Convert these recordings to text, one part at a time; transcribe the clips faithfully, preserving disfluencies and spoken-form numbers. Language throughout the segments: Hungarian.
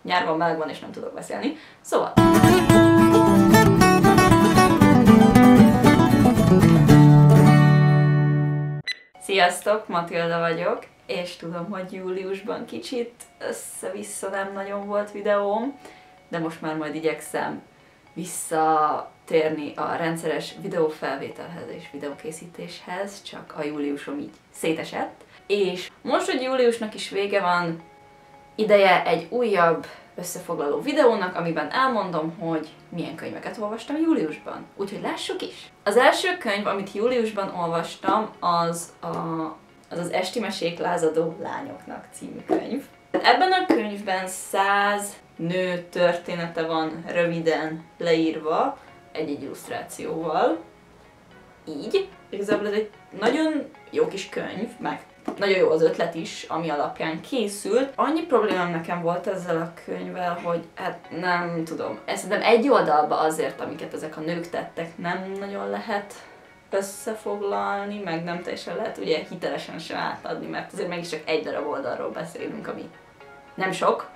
nyárban meleg van és nem tudok beszélni. Szóval... Sziasztok, Matilda vagyok, és tudom, hogy júliusban kicsit össze-vissza nem nagyon volt videóm, de most már majd igyekszem visszatérni a rendszeres videófelvételhez és videókészítéshez, csak a júliusom így szétesett. És most, hogy júliusnak is vége van, ideje egy újabb összefoglaló videónak, amiben elmondom, hogy milyen könyveket olvastam júliusban. Úgyhogy lássuk is! Az első könyv, amit júliusban olvastam, az a, az, az Esti mesék lázadó lányoknak című könyv. Ebben a könyvben száz nő története van röviden leírva, egy-egy illusztrációval. Így. Igazából ez egy nagyon jó kis könyv, meg nagyon jó az ötlet is, ami alapján készült. Annyi problémám nekem volt ezzel a könyvvel, hogy hát nem tudom. Ezt szerintem egy oldalba azért, amiket ezek a nők tettek, nem nagyon lehet összefoglalni, meg nem teljesen lehet ugye hitelesen sem átadni, mert azért mégiscsak egy darab oldalról beszélünk, ami nem sok.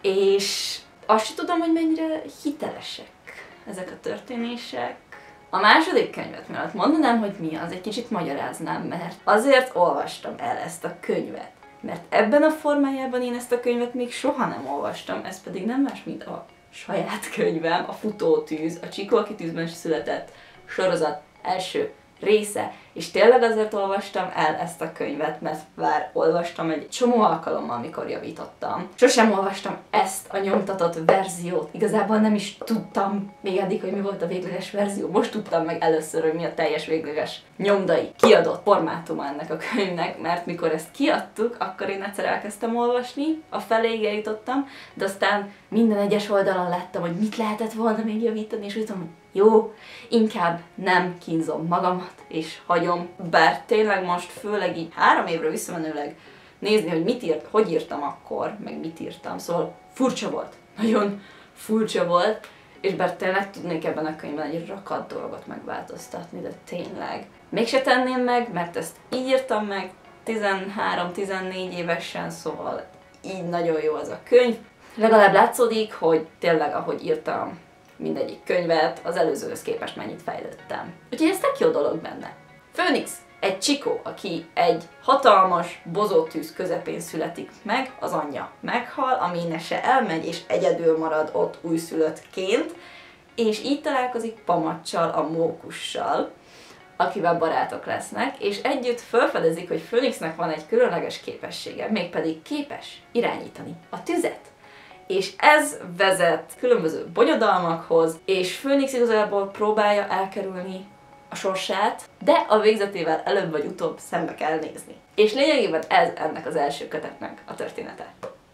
És azt sem tudom, hogy mennyire hitelesek ezek a történések. A második könyvet, mielőtt mondanám, hogy mi az, egy kicsit magyaráznám, mert azért olvastam el ezt a könyvet. Mert ebben a formájában én ezt a könyvet még soha nem olvastam, ez pedig nem más, mint a saját könyvem, a Futótűz, a Csikolki tűzben született sorozat első része, és tényleg azért olvastam el ezt a könyvet, mert már olvastam egy csomó alkalommal, amikor javítottam. Sosem olvastam ezt a nyomtatott verziót, igazából nem is tudtam még eddig, hogy mi volt a végleges verzió. Most tudtam meg először, hogy mi a teljes végleges nyomdai kiadott formátuma ennek a könyvnek, mert mikor ezt kiadtuk, akkor én egyszer elkezdtem olvasni, a feléig eljutottam, de aztán minden egyes oldalon láttam, hogy mit lehetett volna még javítani, és úgy tudom, jó, inkább nem kínzom magamat, és hagyom, bár tényleg most főleg így három évre visszamenőleg nézni, hogy mit írt, hogy írtam akkor, meg mit írtam, szóval furcsa volt, nagyon furcsa volt, és bár tényleg tudnék ebben a könyvben egy rakat dolgot megváltoztatni, de tényleg mégse tenném meg, mert ezt így írtam meg tizenhárom-tizennégy évesen, szóval így nagyon jó az a könyv. Legalább látszódik, hogy tényleg ahogy írtam mindegyik könyvet, az előzőhöz képest mennyit fejlődtem. Úgyhogy ez tök jó dolog benne. Főnix, egy csikó, aki egy hatalmas bozótűz közepén születik meg, az anyja meghal, a ménese elmegy és egyedül marad ott újszülöttként, és így találkozik Pamacsal, a mókussal, akivel barátok lesznek, és együtt felfedezik, hogy Főnixnek van egy különleges képessége, mégpedig képes irányítani a tüzet. És ez vezet különböző bonyodalmakhoz, és Főnix igazából próbálja elkerülni a sorsát, de a végzetével előbb vagy utóbb szembe kell nézni. És lényegében ez ennek az első kötetnek a története.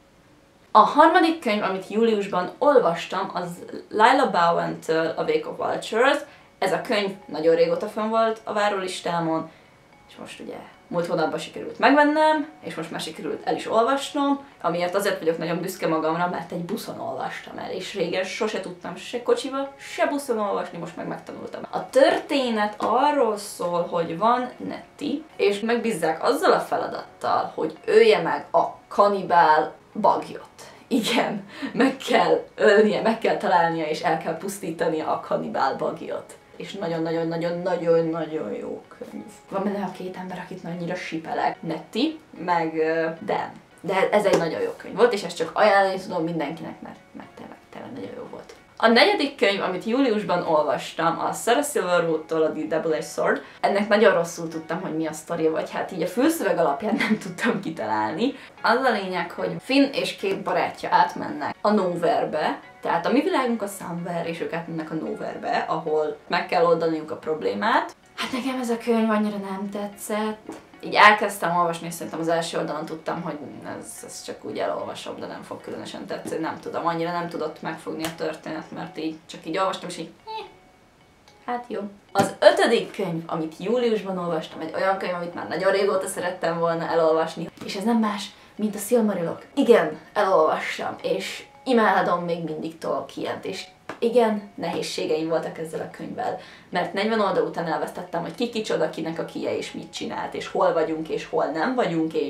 A harmadik könyv, amit júliusban olvastam, az Lila Bowen-től a Wake of Vultures. Ez a könyv nagyon régóta fönn volt a várólistámon, és most ugye múlt hónapban sikerült megvennem, és most már sikerült el is olvasnom, amiért azért vagyok nagyon büszke magamra, mert egy buszon olvastam el, és régen sose tudtam se kocsiba, se buszon olvasni, most meg megtanultam. A történet arról szól, hogy van Nettie, és megbízzák azzal a feladattal, hogy ölje meg a kanibál bagyot. Igen, meg kell ölnie, meg kell találnia, és el kell pusztítania a kanibál bagyot. És nagyon-nagyon-nagyon-nagyon-nagyon jó könyv. Van benne a két ember, akit annyira sipelek, Nettie, meg uh, Dan. De ez egy nagyon jó könyv volt, és ezt csak ajánlani tudom mindenkinek, mert, mert tényleg, tényleg nagyon jó volt. A negyedik könyv, amit júliusban olvastam, a Sarah Silverwood-tól a The Double-Edged Sword. Ennek nagyon rosszul tudtam, hogy mi a sztoria, vagy hát így a fülszöveg alapján nem tudtam kitalálni. Az a lényeg, hogy Finn és két barátja átmennek a Nowhere-be, tehát a mi világunk a Somewhere, és ők átmennek a Nowhere-be, ahol meg kell oldaniuk a problémát. Hát nekem ez a könyv annyira nem tetszett. Így elkezdtem olvasni, és szerintem az első oldalon tudtam, hogy ez, ez csak úgy elolvasom, de nem fog különösen tetszeni, nem tudom, annyira nem tudott megfogni a történet, mert így csak így olvastam, és így, eh, hát jó. Az ötödik könyv, amit júliusban olvastam, egy olyan könyv, amit már nagyon régóta szerettem volna elolvasni, és ez nem más, mint a Silmarilok. Igen, elolvassam, és imádom még mindig Tolkient, és igen, nehézségeim voltak ezzel a könyvvel, mert negyven oldal után elvesztettem, hogy ki kicsoda, kinek a kie és mit csinált, és hol vagyunk, és hol nem vagyunk, és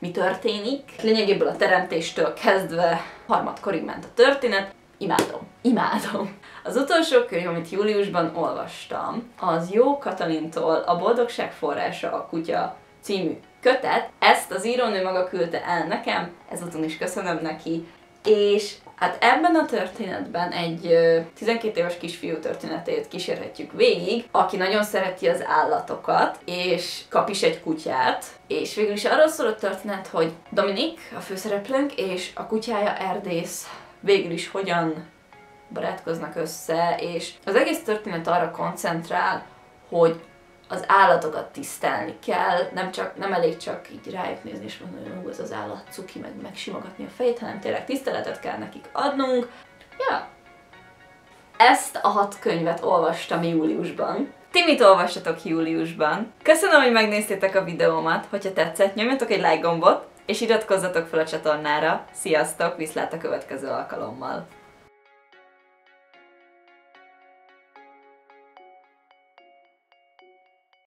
mi történik. Lényegéből a teremtéstől kezdve harmadkorig ment a történet. Imádom. Imádom. Az utolsó könyv, amit júliusban olvastam, az Jó Katalintól a Boldogság forrása a kutya című kötet. Ezt az írónő maga küldte el nekem, ezúton is köszönöm neki, és hát ebben a történetben egy tizenkét éves kisfiú történetét kísérhetjük végig, aki nagyon szereti az állatokat, és kap is egy kutyát, és végül is arról szól a történet, hogy Dominik, a főszereplőnk, és a kutyája Erdész végül is hogyan barátkoznak össze, és az egész történet arra koncentrál, hogy az állatokat tisztelni kell, nem, csak, nem elég csak így rájuk nézni és mondani, hogy ez az állat cuki, meg megsimogatni a fejét, hanem tényleg tiszteletet kell nekik adnunk. Ja. Ezt a hat könyvet olvastam júliusban. Ti mit olvastatok júliusban? Köszönöm, hogy megnéztétek a videómat, hogyha tetszett, nyomjatok egy like gombot, és iratkozzatok fel a csatornára. Sziasztok, viszlát a következő alkalommal!